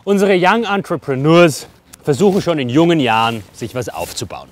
Unsere Young Entrepreneurs versuchen schon in jungen Jahren, sich was aufzubauen.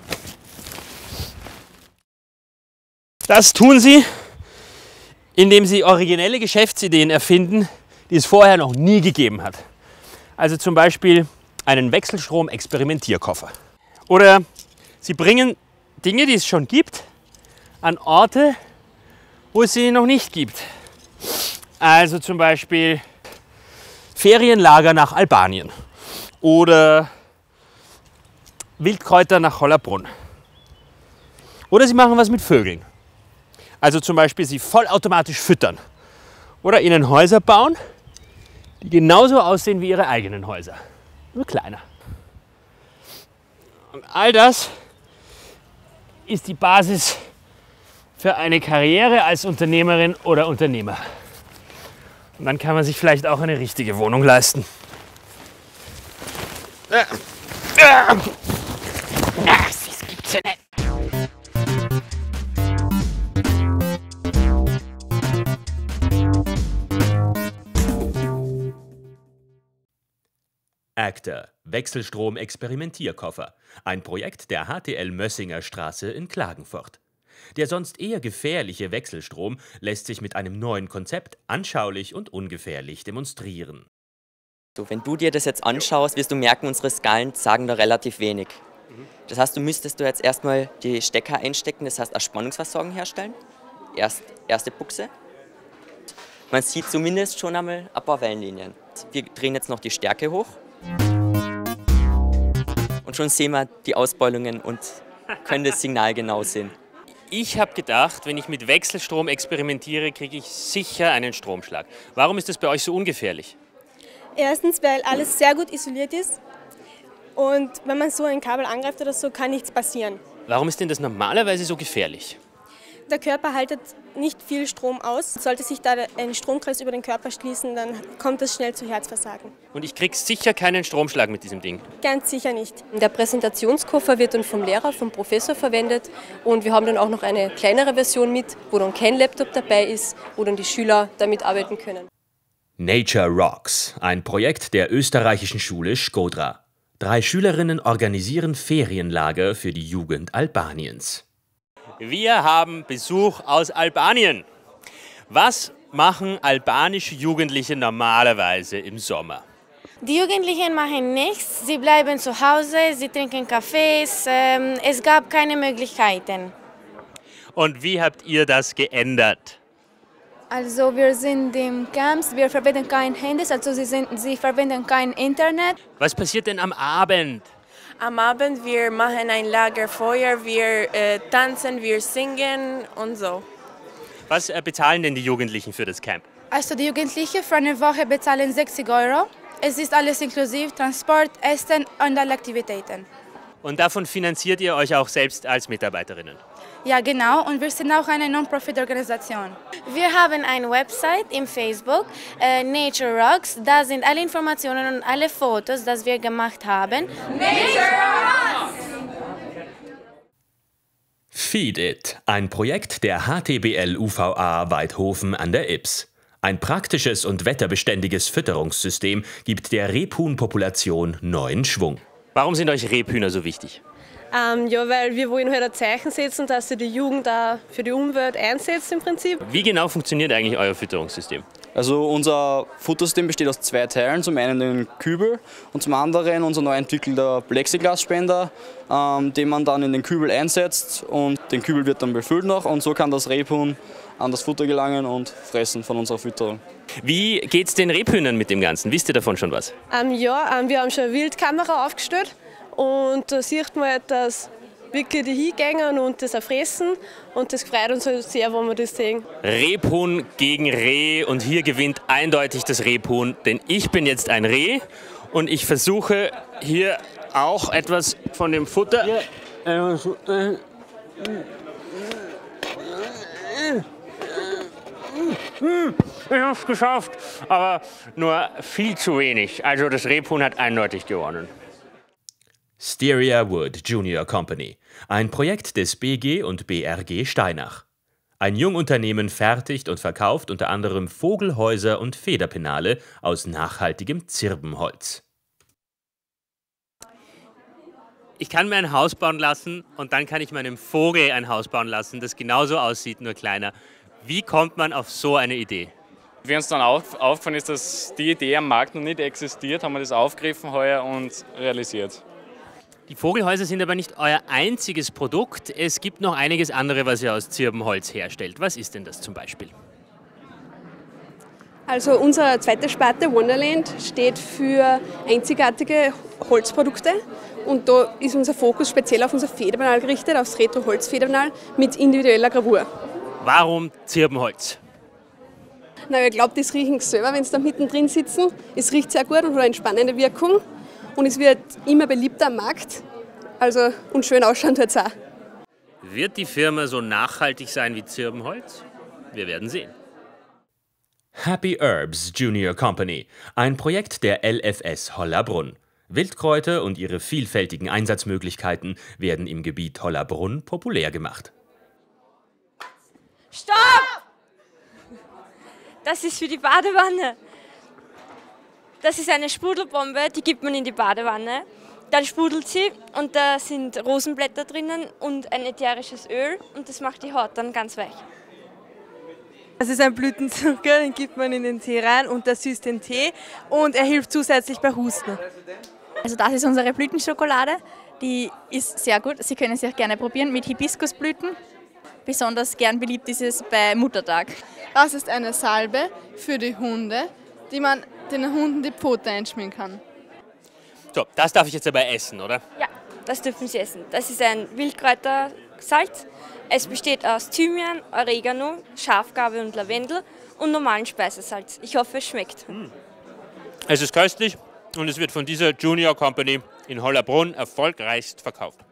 Das tun sie, indem sie originelle Geschäftsideen erfinden, die es vorher noch nie gegeben hat. Also zum Beispiel einen Wechselstrom-Experimentierkoffer. Oder sie bringen Dinge, die es schon gibt, an Orte, wo es sie noch nicht gibt. Also zum Beispiel Ferienlager nach Albanien oder Wildkräuter nach Hollabrunn. Oder sie machen was mit Vögeln. Also zum Beispiel sie vollautomatisch füttern. Oder ihnen Häuser bauen, die genauso aussehen wie ihre eigenen Häuser. Nur kleiner. Und all das ist die Basis für eine Karriere als Unternehmerin oder Unternehmer. Und dann kann man sich vielleicht auch eine richtige Wohnung leisten. Das gibt's ja nicht. ACTA – Wechselstrom-Experimentierkoffer. Ein Projekt der HTL Mössinger Straße in Klagenfurt. Der sonst eher gefährliche Wechselstrom lässt sich mit einem neuen Konzept anschaulich und ungefährlich demonstrieren. So, wenn du dir das jetzt anschaust, wirst du merken, unsere Skalen sagen da relativ wenig. Das heißt, du müsstest jetzt erstmal die Stecker einstecken, das heißt eine Spannungsversorgung herstellen. Erste Buchse. Man sieht zumindest schon einmal ein paar Wellenlinien. Wir drehen jetzt noch die Stärke hoch. Und schon sehen wir die Ausbeulungen und können das Signal genau sehen. Ich habe gedacht, wenn ich mit Wechselstrom experimentiere, kriege ich sicher einen Stromschlag. Warum ist das bei euch so ungefährlich? Erstens, weil alles sehr gut isoliert ist und wenn man so ein Kabel angreift oder so, kann nichts passieren. Warum ist denn das normalerweise so gefährlich? Der Körper haltet nicht viel Strom aus. Sollte sich da ein Stromkreis über den Körper schließen, dann kommt es schnell zu Herzversagen. Und ich kriege sicher keinen Stromschlag mit diesem Ding. Ganz sicher nicht. Der Präsentationskoffer wird dann vom Lehrer, vom Professor verwendet und wir haben dann auch noch eine kleinere Version mit, wo dann kein Laptop dabei ist, wo dann die Schüler damit arbeiten können. Nature Rocks, ein Projekt der österreichischen Schule Shkodra. 3 Schülerinnen organisieren Ferienlager für die Jugend Albaniens. Wir haben Besuch aus Albanien. Was machen albanische Jugendliche normalerweise im Sommer? Die Jugendlichen machen nichts, sie bleiben zu Hause, sie trinken Kaffees, es gab keine Möglichkeiten. Und wie habt ihr das geändert? Also wir sind im Camps, wir verwenden kein Handys, also sie verwenden kein Internet. Was passiert denn am Abend? Am Abend wir machen ein Lagerfeuer, wir tanzen, wir singen und so. Was bezahlen denn die Jugendlichen für das Camp? Also die Jugendlichen für eine Woche bezahlen 60 €. Es ist alles inklusive Transport, Essen und alle Aktivitäten. Und davon finanziert ihr euch auch selbst als Mitarbeiterinnen? Ja genau, und wir sind auch eine Non-Profit-Organisation. Wir haben eine Website im Facebook, Nature Rocks, da sind alle Informationen und alle Fotos, die wir gemacht haben. Nature Rocks! Feed It, ein Projekt der HTBL UVA Weidhofen an der Ybbs. Ein praktisches und wetterbeständiges Fütterungssystem gibt der Rebhuhnpopulation neuen Schwung. Warum sind euch Rebhühner so wichtig? Ja, weil wir wollen halt ein Zeichen setzen, dass sich die Jugend auch für die Umwelt einsetzt im Prinzip. Wie genau funktioniert eigentlich euer Fütterungssystem? Also unser Futtersystem besteht aus 2 Teilen. Zum einen den Kübel und zum anderen unser neu entwickelter Plexiglasspender, den man dann in den Kübel einsetzt und den Kübel wird dann befüllt noch und so kann das Rebhuhn an das Futter gelangen und fressen von unserer Fütterung. Wie geht's den Rebhühnern mit dem Ganzen? Wisst ihr davon schon was? Ja, wir haben schon eine Wildkamera aufgestellt und da sieht man halt, dass wirklich die hingehen und das auch fressen und das freut uns halt sehr, wenn wir das sehen. Rebhuhn gegen Reh und hier gewinnt eindeutig das Rebhuhn, denn ich bin jetzt ein Reh und ich versuche hier auch etwas von dem Futter. Ich habe es geschafft, aber nur viel zu wenig. Also das Rebhuhn hat eindeutig gewonnen. Styria Wood Junior Company, ein Projekt des BG und BRG Steinach. Ein Jungunternehmen fertigt und verkauft unter anderem Vogelhäuser und Federpenale aus nachhaltigem Zirbenholz. Ich kann mir ein Haus bauen lassen und dann kann ich meinem Vogel ein Haus bauen lassen, das genauso aussieht, nur kleiner. Wie kommt man auf so eine Idee? Wie uns dann aufgefallen ist, dass die Idee am Markt noch nicht existiert, haben wir das aufgegriffen heuer und realisiert. Die Vogelhäuser sind aber nicht euer einziges Produkt. Es gibt noch einiges andere, was ihr aus Zirbenholz herstellt. Was ist denn das zum Beispiel? Also unsere zweite Sparte Wonderland steht für einzigartige Holzprodukte und da ist unser Fokus speziell auf unser Federbanal gerichtet, aufs Retro-Holz-Federbanal mit individueller Gravur. Warum Zirbenholz? Na, ich glaube, das riechen sie selber, wenn sie da mittendrin sitzen. Es riecht sehr gut und hat eine spannende Wirkung und es wird immer beliebter am Markt. Also, und schön ausschauen tut es auch. Wird die Firma so nachhaltig sein wie Zirbenholz? Wir werden sehen. Happy Herbs Junior Company, ein Projekt der LFS Hollabrunn. Wildkräuter und ihre vielfältigen Einsatzmöglichkeiten werden im Gebiet Hollabrunn populär gemacht. Stopp! Das ist für die Badewanne. Das ist eine Sprudelbombe, die gibt man in die Badewanne. Dann sprudelt sie und da sind Rosenblätter drinnen und ein ätherisches Öl und das macht die Haut dann ganz weich. Das ist ein Blütenzucker, den gibt man in den Tee rein und das süßt den Tee und er hilft zusätzlich bei Husten. Also das ist unsere Blütenschokolade, die ist sehr gut. Sie können sie auch gerne probieren mit Hibiskusblüten. Besonders gern beliebt ist es bei Muttertag. Das ist eine Salbe für die Hunde, die man den Hunden die Pfote einschmieren kann. So, das darf ich jetzt aber essen, oder? Ja, das dürfen Sie essen. Das ist ein Wildkräutersalz. Es besteht aus Thymian, Oregano, Schafgarbe und Lavendel und normalen Speisesalz. Ich hoffe, es schmeckt. Es ist köstlich und es wird von dieser Junior Company in Hollabrunn erfolgreichst verkauft.